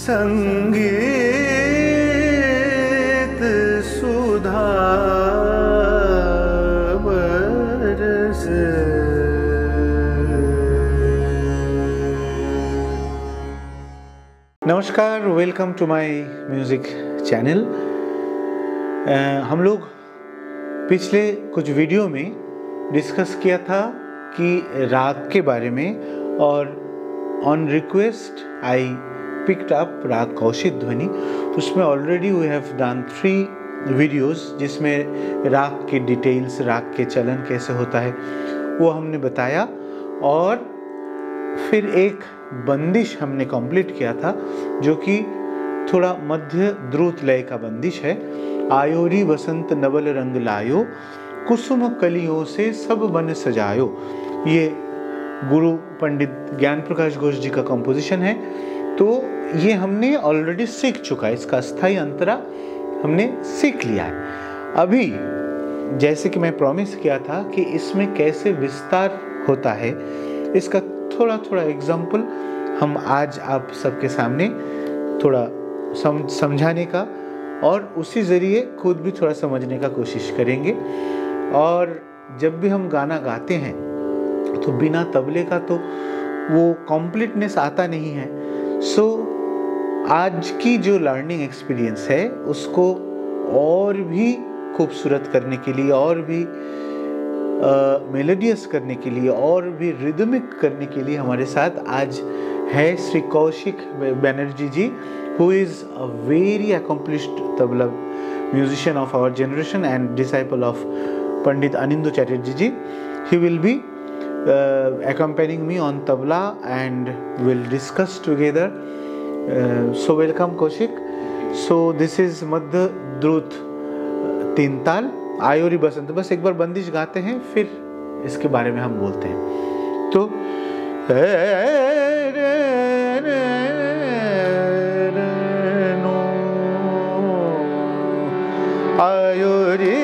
संगीत सुधा बरस। नमस्कार, welcome to my music channel. हम लोग पिछले कुछ वीडियो में डिस्कस किया था कि राग के बारे में, और on request I picked up raag Kaushik Dhwani. उसमें already we have done 3 videos जिसमें राग के डिटेल्स, राग के चलन कैसे होता है वो हमने बताया, और फिर एक बंदिश हमने कंप्लीट किया था जो कि थोड़ा मध्य द्रुत लय का बंदिश है। आयोरी बसंत नवल रंग लायो, कुसुम कलियों से सब बन सजायो। ये गुरु पंडित ज्ञान प्रकाश घोष जी का कंपोजिशन है। तो ये हमने ऑलरेडी सीख चुका है, इसका स्थायी अंतरा हमने सीख लिया है। अभी जैसे कि मैं प्रॉमिस किया था कि इसमें कैसे विस्तार होता है, इसका थोड़ा थोड़ा एग्जाम्पल हम आज आप सबके सामने थोड़ा समझाने का, और उसी ज़रिए खुद भी थोड़ा समझने का कोशिश करेंगे। और जब भी हम गाना गाते हैं तो बिना तबले का तो वो कॉम्प्लीटनेस आता नहीं है। सो आज की जो लर्निंग एक्सपीरियंस है उसको और भी खूबसूरत करने के लिए, और भी मेलोडियस करने के लिए, और भी रिदमिक करने के लिए हमारे साथ आज है श्री कौशिक बनर्जी जी, who is a very accomplished tabla musician of our generation and disciple of Pandit Anindu Chatterjee ji. He will be accompanying me on tabla and we'll discuss together. So welcome Kaushik. So this is Madhya Drut तीन ताल ivory बसंत। बस एक बार बंदिश गाते हैं फिर इसके बारे में हम बोलते हैं। तो आयोरी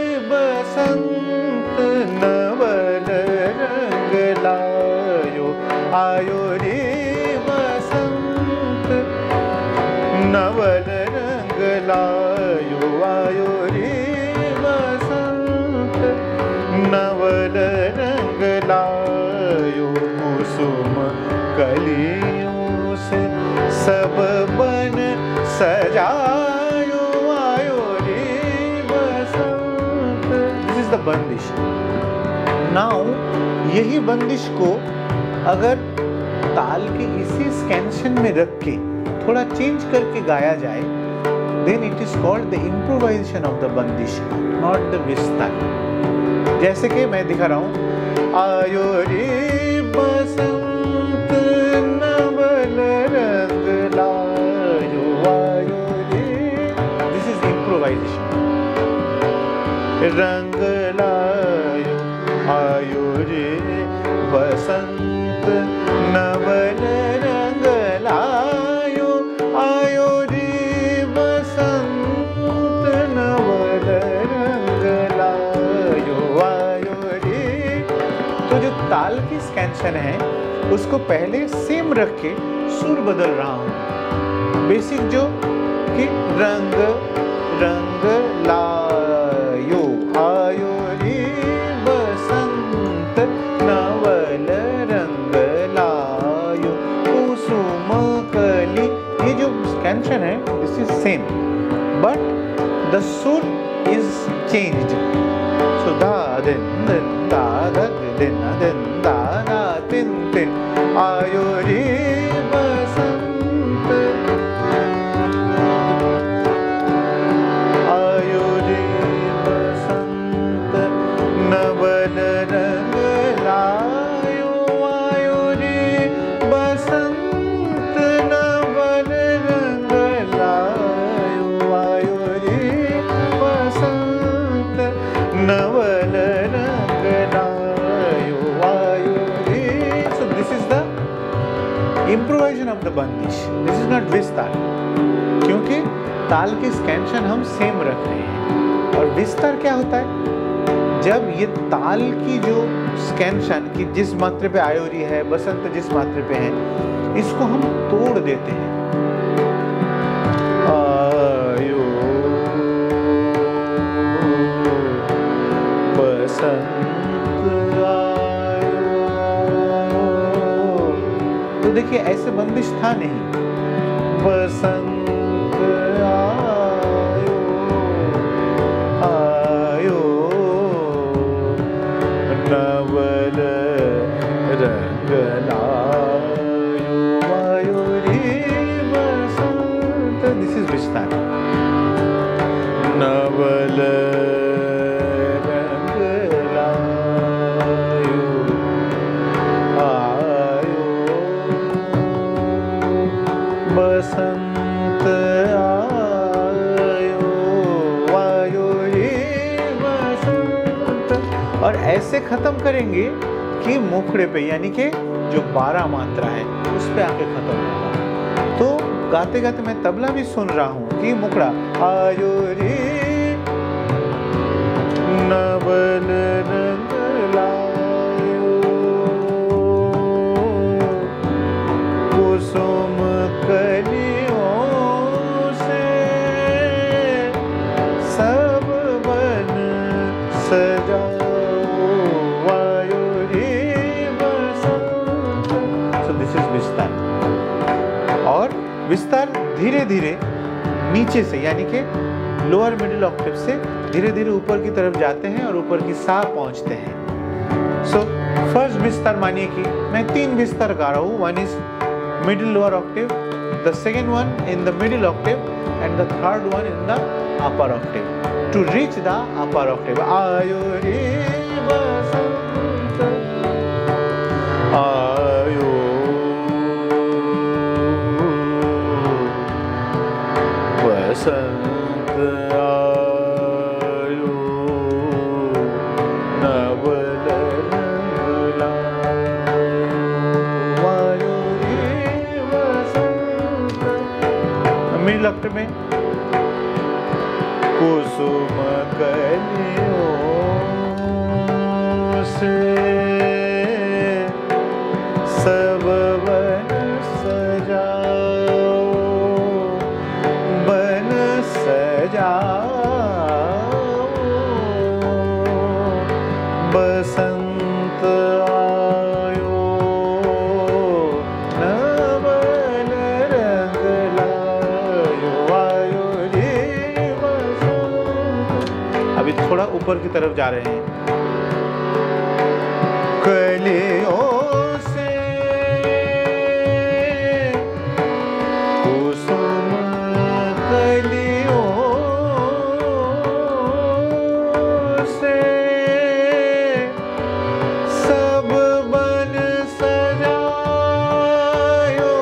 बसंत नवल रंग लायो, आयोरी बसंत नवल रंग लायो, आयोरी बसंत नवल रंग लायो, कुसुम कलियों से सब बन सजायो, आयोरी बसंत। This is the bandish. Now यही बंदिश को अगर ताल के इसी स्कैंशन में रख के थोड़ा चेंज करके गाया जाए, then it is called the improvisation of the bandish, not the vistar। जैसे कि मैं दिखा रहा हूँ, आयोरी बसंत नवल रंग लायो, आयोरी, this is improvisation। रंग लायो आयोरी बसंत नवल रंग लायो, आयोरी बसंत नवल रंग लायो, आयोरी। तो जो ताल की स्कैंशन है उसको पहले सेम रख के सुर बदल रहा हूँ। बेसिक जो कि रंग रंग लायो, आयोरी बसंत नवल रंग लायो, कुसुम कली। ये जो स्कैंशन है this is same, but the sur is changed. So दा दिन दिन दा दिन दिन दा ना तिन तिन, आयोरी बसंत, आयोरी बसंत नवल रंग लायो, आयोरी बसंत नवल रंग लायो, आयोरी बसंत नवल रंग लायो, आयोरी। So this is the improvisation of the bandish. This is not विस्तार, क्योंकि ताल की स्कैंशन हम सेम रख रहे हैं। और विस्तार क्या होता है? जब ये ताल की जो स्कैंशन की जिस मात्रे पे आयोरी है, बसंत जिस मात्रे पे है, इसको हम तोड़ देते हैं। देखिए ऐसे बंदिश था नहीं। बसंत आयो आयो नवल रंग लायो आयो रे बसंत। दिस इज विस्तार। नवल रंग लायो आयो बसंत आयो आयो रे बसंत। और ऐसे खत्म करेंगे कि मुखड़े पे, यानी कि जो 12 मात्रा है उस पे आके खत्म होगा। तो गाते गाते मैं तबला भी सुन रहा हूँ कि मुखड़ा आयो रे नवल रंग लायो कुसुम कलियों से सब बन सजाओ आयो रे बसंत। सो दिस इज विस्तार। और विस्तार धीरे धीरे नीचे से, यानी कि लोअर मिडिल ऑक्टेव से धीरे धीरे ऊपर की तरफ जाते हैं और ऊपर की सा पहुंचते हैं। सो फर्स्ट विस्तार मानिए कि मैं 3 विस्तार गा रहा हूँ। One is middle lower octave, the second one in the middle octave and the third one in the upper octave to reach the upper octave. आयो रे बसंत आयो बसंत आयो नवल रंग लायो आयो रे बसंत। मिडिल ऑक्टेव में कुसुम कलियों से सब बन सजाओ बन सजाओ बसंत आयो नवल रंग लायो आयो रे बसंत। अभी थोड़ा ऊपर की तरफ जा रहे हैं। कलियों से कुसुम कलियों से सब बन सजायो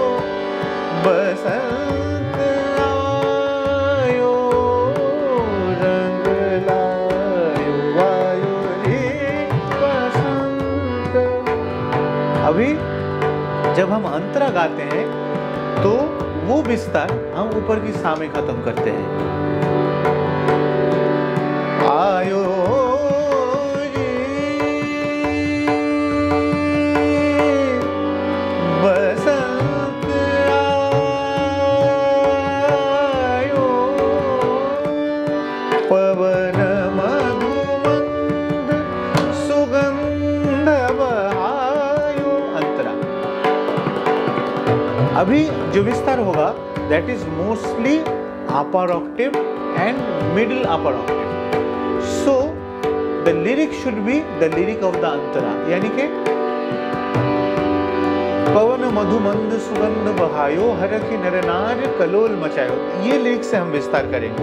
बसंत आयो रंग लायो आयो रे बसंत। अभी जब हम अंतरा गाते हैं तो वो विस्तार हम ऊपर की सा में खत्म करते हैं। आयो रे बसंत आयो पवन मधुमंद सुगंध बहायो। अंतरा। अभी जो विस्तार होगा that is mostly upper octave and middle upper octave. So the lyric should be the lyric of the antara, यानी कि पवन मधुमंद सुगंध बहायो हर की नरनार कलोल मचायो। ये लिरिक से हम विस्तार करेंगे।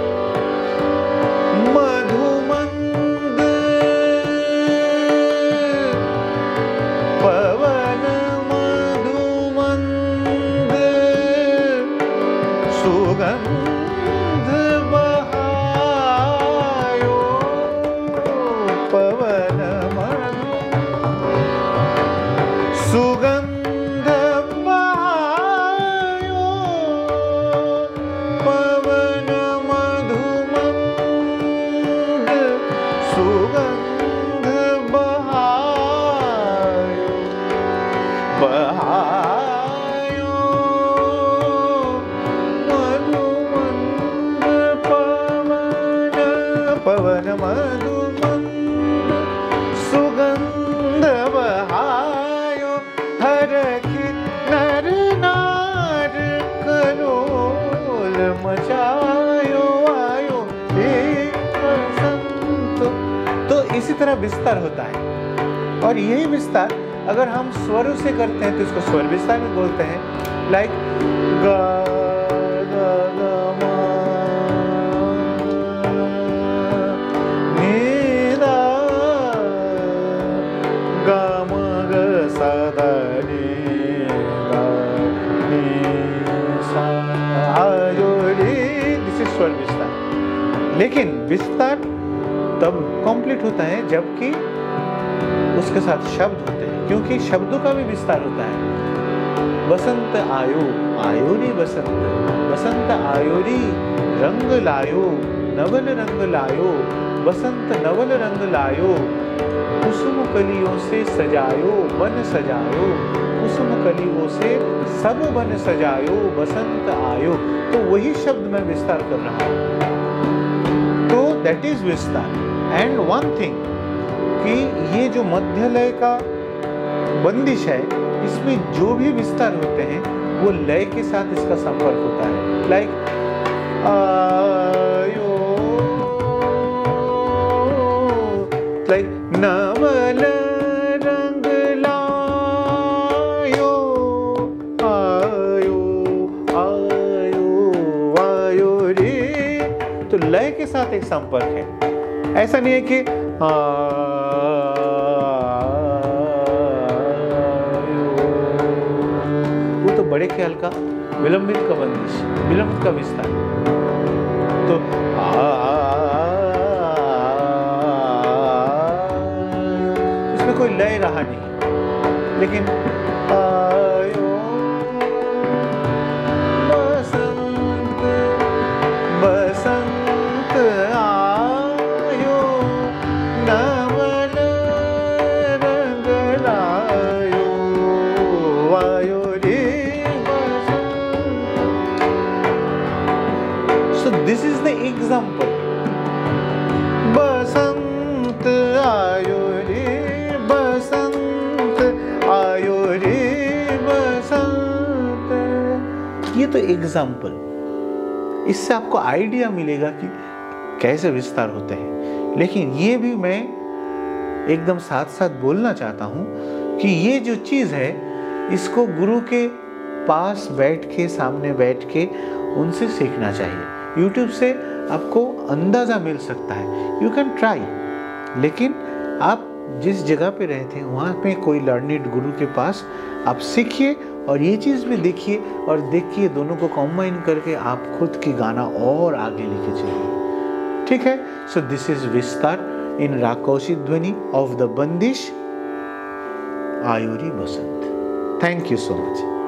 मधुमंद पवन मधुमंद सुगंध बहायो पवन सुगंध बहायो पवन मधुमंद सुगंध बहायो बहायो मधुमंद तरह विस्तार होता है। और यही विस्तार अगर हम स्वरों से करते हैं तो इसको स्वर विस्तार में बोलते हैं। लाइक गा गा गा मा नी दा गा मा गा सा दा नी दा नी सा आयो रे। दिस इज स्वर विस्तार। लेकिन विस्तार तब कंप्लीट होता है जबकि उसके साथ शब्द होते हैं, क्योंकि शब्दों का भी विस्तार होता है। बसंत आयो, आयो रे बसंत, बसंत आयो रे रंग लायो, नवल रंग लायो, बसंत नवल रंग लायो, कुसुम कलियों से सजायो वन सजायो, कुसुम कलियों से सब वन सजायो, बसंत आयो। तो वही शब्द मैं विस्तार कर रहा हूं। तो that is vistaar. And one thing कि ये जो मध्य लय का बंदिश है, इसमें जो भी विस्तार होते हैं वो लय के साथ इसका संपर्क होता है। लाइक आयो, लाइक नवल रंग लायो, आयो आयो आयो रे। तो लय के साथ एक संपर्क है। ऐसा नहीं है कि वो तो बड़े ख्याल का विलंबित का बंदिश, विलंबित का विस्तार। तो उसमें कोई लय रहा नहीं। लेकिन आयो बसंत, बसंत आयो, नवल रंग लायो, आयो रे बसंत। So this is the example. बसंत आयो रे बसंत आयो रे बसंत। ये तो एग्जाम्पल। इससे आपको आइडिया मिलेगा कि कैसे विस्तार होते हैं। लेकिन ये भी मैं एकदम साथ साथ बोलना चाहता हूँ कि ये जो चीज़ है, इसको गुरु के पास बैठ के, सामने बैठ के उनसे सीखना चाहिए। YouTube से आपको अंदाज़ा मिल सकता है, यू कैन ट्राई। लेकिन आप जिस जगह पे रहते हैं वहाँ पे कोई लर्निड गुरु के पास आप सीखिए और ये चीज़ भी देखिए और देखिए, दोनों को कॉम्बाइन करके आप खुद की गाना और आगे लेके चलिए। ठीक है। सो दिस इज विस्तार इन राग कौशिक ध्वनि ऑफ द बंदिश आयो रे बसंत। Thank you so much.